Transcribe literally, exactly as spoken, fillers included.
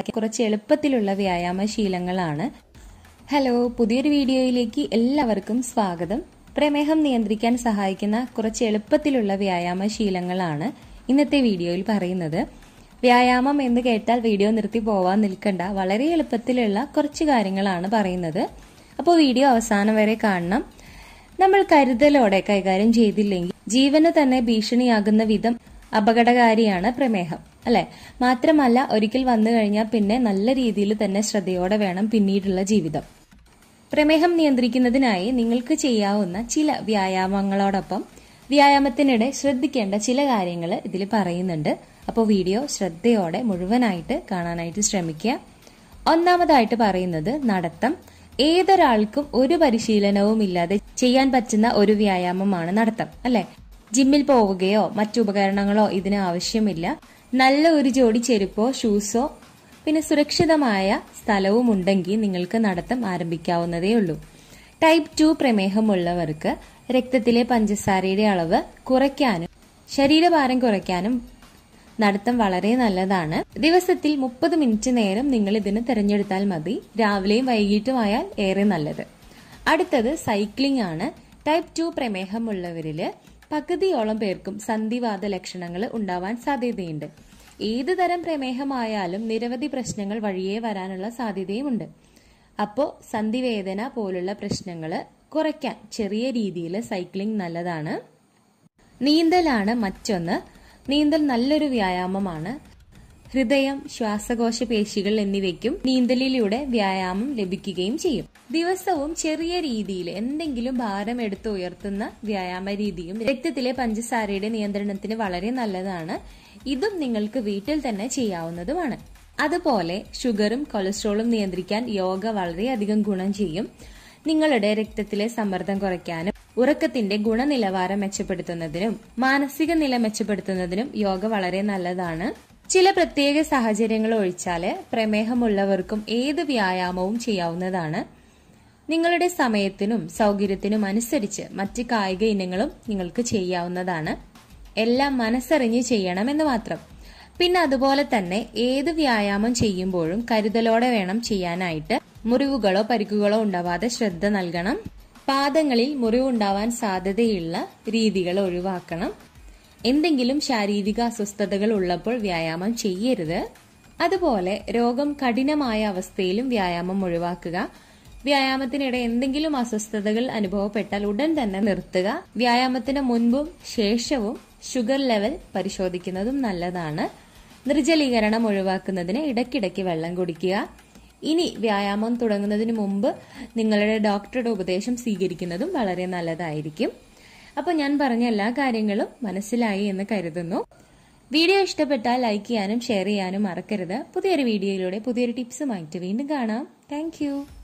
കുറച്ച് എളുപ്പത്തിലുള്ള വ്യായാമ ശീലങ്ങളാണ്. ഹലോ, പുതിയൊരു വീഡിയോയിലേക്ക് എല്ലാവർക്കും സ്വാഗതം. പ്രമേഹം നിയന്ത്രിക്കാൻ സഹായിക്കുന്ന കുറച്ച് എളുപ്പത്തിലുള്ള വ്യായാമ ശീലങ്ങളാണ് ഇന്നത്തെ വീഡിയോയിൽ പറയുന്നത്. വ്യായാമം എന്ന് കേട്ടാൽ വീഡിയോ നിർത്തി പോവാൻ നിൽക്കണ്ട, വളരെ എളുപ്പത്തിലുള്ള കുറച്ച് കാര്യങ്ങളാണ് പറയുന്നത്. അപ്പോൾ വീഡിയോ അവസാനം വരെ കാണണം. നമ്മൾ കരുതലോടെ കൈകാര്യം ചെയ്തില്ലെങ്കിൽ ജീവന് തന്നെ ഭീഷണിയാകുന്ന വിധം അപകടകാരിയാണ് പ്രമേഹം, അല്ലെ? മാത്രമല്ല, ഒരിക്കൽ വന്നു കഴിഞ്ഞാൽ പിന്നെ നല്ല രീതിയിൽ തന്നെ ശ്രദ്ധയോടെ വേണം പിന്നീടുള്ള ജീവിതം. പ്രമേഹം നിയന്ത്രിക്കുന്നതിനായി നിങ്ങൾക്ക് ചെയ്യാവുന്ന ചില വ്യായാമങ്ങളോടൊപ്പം വ്യായാമത്തിനിടെ ശ്രദ്ധിക്കേണ്ട ചില കാര്യങ്ങൾ ഇതിൽ പറയുന്നുണ്ട്. അപ്പോൾ വീഡിയോ ശ്രദ്ധയോടെ മുഴുവനായിട്ട് കാണാനായിട്ട് ശ്രമിക്കുക. ഒന്നാമതായിട്ട് പറയുന്നത് നടത്തം. ഏതൊരാൾക്കും ഒരു പരിശീലനവും ഇല്ലാതെ ചെയ്യാൻ പറ്റുന്ന ഒരു വ്യായാമമാണ് നടത്തം, അല്ലെ? ജിമ്മിൽ പോവുകയോ മറ്റുപകരണങ്ങളോ ഇതിന് ആവശ്യമില്ല. നല്ല ഒരു ജോഡി ചെരുപ്പോ ഷൂസോ പിന്നെ സുരക്ഷിതമായ സ്ഥലവും ഉണ്ടെങ്കിൽ നിങ്ങൾക്ക് നടത്തം ആരംഭിക്കാവുന്നതേ ഉള്ളൂ. ടൈപ്പ് ടു പ്രമേഹമുള്ളവർക്ക് രക്തത്തിലെ പഞ്ചസാരയുടെ അളവ് കുറയ്ക്കാനും ശരീരഭാരം കുറയ്ക്കാനും നടത്തം വളരെ നല്ലതാണ്. ദിവസത്തിൽ മുപ്പത് മിനിറ്റ് നേരം നിങ്ങൾ ഇതിന് തിരഞ്ഞെടുത്താൽ മതി. രാവിലെയും വൈകിട്ടുമായാൽ ഏറെ നല്ലത്. അടുത്തത് സൈക്ലിംഗ് ആണ്. ടൈപ്പ് ടു പ്രമേഹമുള്ളവരില് പകുതിയോളം പേർക്കും സന്ധിവാത ലക്ഷണങ്ങൾ ഉണ്ടാവാൻ സാധ്യതയുണ്ട്. ഏതു തരം പ്രമേഹമായാലും നിരവധി പ്രശ്നങ്ങൾ വഴിയേ വരാനുള്ള സാധ്യതയുമുണ്ട്. അപ്പോൾ സന്ധിവേദന പോലുള്ള പ്രശ്നങ്ങൾ കുറയ്ക്കാൻ ചെറിയ രീതിയിൽ സൈക്ലിംഗ് നല്ലതാണ്. നീന്തലാണ് മറ്റൊന്ന്. നീന്തൽ നല്ലൊരു വ്യായാമമാണ്. ഹൃദയം, ശ്വാസകോശ പേശികൾ എന്നിവയ്ക്കും നീന്തലിലൂടെ വ്യായാമം ലഭിക്കുകയും ചെയ്യും. ദിവസവും ചെറിയ രീതിയിൽ എന്തെങ്കിലും ഭാരം എടുത്ത് ഉയർത്തുന്ന വ്യായാമ രീതിയും രക്തത്തിലെ പഞ്ചസാരയുടെ നിയന്ത്രണത്തിന് വളരെ നല്ലതാണ്. ഇതും നിങ്ങൾക്ക് വീട്ടിൽ തന്നെ ചെയ്യാവുന്നതുമാണ്. അതുപോലെ ഷുഗറും കൊളസ്ട്രോളും നിയന്ത്രിക്കാൻ യോഗ വളരെയധികം ഗുണം ചെയ്യും. നിങ്ങളുടെ രക്തത്തിലെ സമ്മർദ്ദം കുറയ്ക്കാനും ഉറക്കത്തിന്റെ ഗുണനിലവാരം മെച്ചപ്പെടുത്തുന്നതിനും മാനസിക നില മെച്ചപ്പെടുത്തുന്നതിനും യോഗ വളരെ നല്ലതാണ്. ചില പ്രത്യേക സാഹചര്യങ്ങൾ ഒഴിച്ചാല് പ്രമേഹമുള്ളവർക്കും ഏത് വ്യായാമവും ചെയ്യാവുന്നതാണ്. നിങ്ങളുടെ സമയത്തിനും സൗകര്യത്തിനും അനുസരിച്ച് മറ്റ് കായിക ഇനങ്ങളും നിങ്ങൾക്ക് ചെയ്യാവുന്നതാണ്. എല്ലാം മനസ്സറിഞ്ഞ് ചെയ്യണമെന്ന് മാത്രം. പിന്നെ അതുപോലെ തന്നെ ഏത് വ്യായാമം ചെയ്യുമ്പോഴും കരുതലോടെ വേണം ചെയ്യാനായിട്ട്. മുറിവുകളോ പരിക്കുകളോ ഉണ്ടാവാതെ ശ്രദ്ധ നൽകണം. പാദങ്ങളിൽ മുറിവുണ്ടാവാൻ സാധ്യതയുള്ള രീതികൾ ഒഴിവാക്കണം. എന്തെങ്കിലും ശാരീരിക അസ്വസ്ഥതകൾ ഉള്ളപ്പോൾ വ്യായാമം ചെയ്യരുത്. അതുപോലെ രോഗം കഠിനമായ അവസ്ഥയിലും വ്യായാമം ഒഴിവാക്കുക. വ്യായാമത്തിനിടെ എന്തെങ്കിലും അസ്വസ്ഥതകൾ അനുഭവപ്പെട്ടാൽ ഉടൻ തന്നെ നിർത്തുക. വ്യായാമത്തിന് മുൻപും ശേഷവും ഷുഗർ ലെവൽ പരിശോധിക്കുന്നതും നല്ലതാണ്. നിർജ്ജലീകരണം ഒഴിവാക്കുന്നതിന് ഇടയ്ക്കിടയ്ക്ക് വെള്ളം കുടിക്കുക. ഇനി വ്യായാമം തുടങ്ങുന്നതിന് മുമ്പ് നിങ്ങളുടെ ഡോക്ടറുടെ ഉപദേശം സ്വീകരിക്കുന്നതും വളരെ നല്ലതായിരിക്കും. അപ്പോൾ ഞാൻ പറഞ്ഞ എല്ലാ കാര്യങ്ങളും മനസ്സിലായി എന്ന് കരുതുന്നു. വീഡിയോ ഇഷ്ടപ്പെട്ടാൽ ലൈക്ക് ചെയ്യാനും ഷെയർ ചെയ്യാനും മറക്കരുത്. പുതിയൊരു വീഡിയോയിലൂടെ പുതിയൊരു ടിപ്സുമായിട്ട് വീണ്ടും കാണാം. താങ്ക്